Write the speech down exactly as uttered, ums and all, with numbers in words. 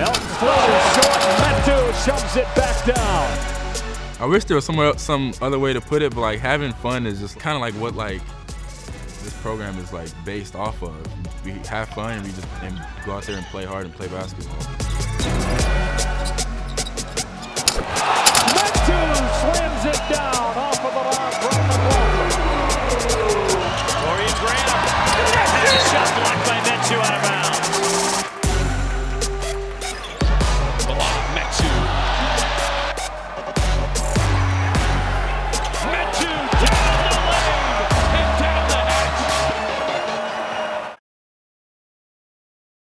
Elton's floater short. Metu shoves it back down. I wish there was somewhere, some other way to put it, but like having fun is just kind of like what like this program is like based off of. We have fun and we just and go out there and play hard and play basketball. Metu slams